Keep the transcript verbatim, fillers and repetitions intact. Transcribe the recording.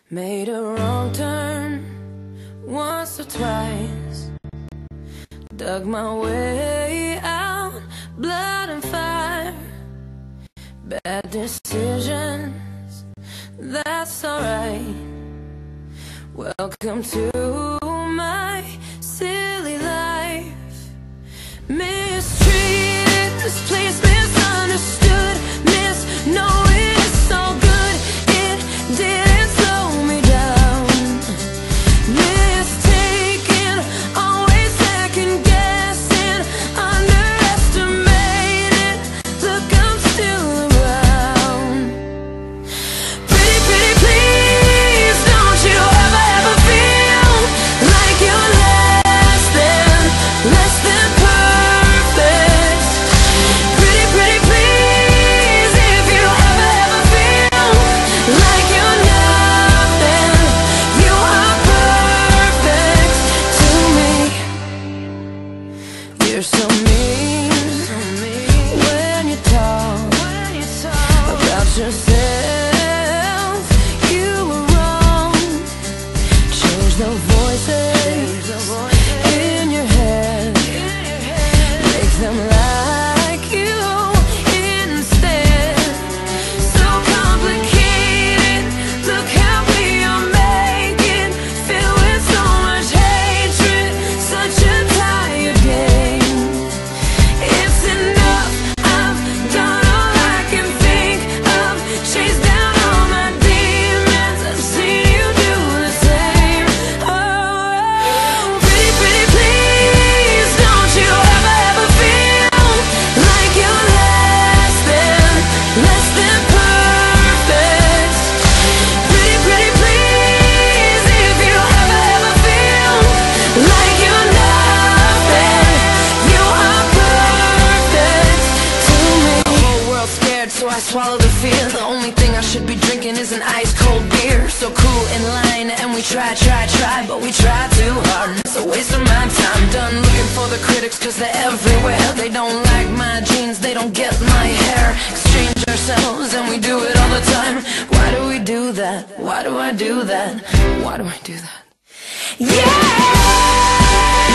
Made a wrong turn once or twice, dug my way out, blood and fire. Bad decisions, that's alright. Welcome to my silly life. Mistreated, misplaced, misunderstood, misknowing it's all good. It didn't slow me down. Mistaken, always second guessing, underestimated. Look, I'm still around. Pretty, pretty, please, don't you ever, ever feel like you're less than, less than perfect. Pretty, pretty, please, if you ever, ever feel like you're nothing, you are perfect to me. You're so mean when you talk about yourself. You were wrong. Change the voices in your head, make them like you instead. So complicated, look how we are making, filled with so much hatred, such a tired game. It's enough, I've done all I can think of, chased down all my demons, I've seen you do the same. Oh, pretty, pretty, please, don't you ever, ever feel like you're less than, less than perfect. Pretty, pretty, please, if you ever, ever feel like you're nothing, you are perfect to me. The whole world's scared, so I swallow the fear. The only thing I should be drinking is an ice cold beer. So cool in line, and we try, try, try, but we try too hard, and it's a waste of my time. Done looking for the critics, cause they're everywhere. They don't like my jeans, they don't get my hair. Exchange ourselves, and we do it all the time. Why do we do that? Why do I do that? Why do I do that? Yeah!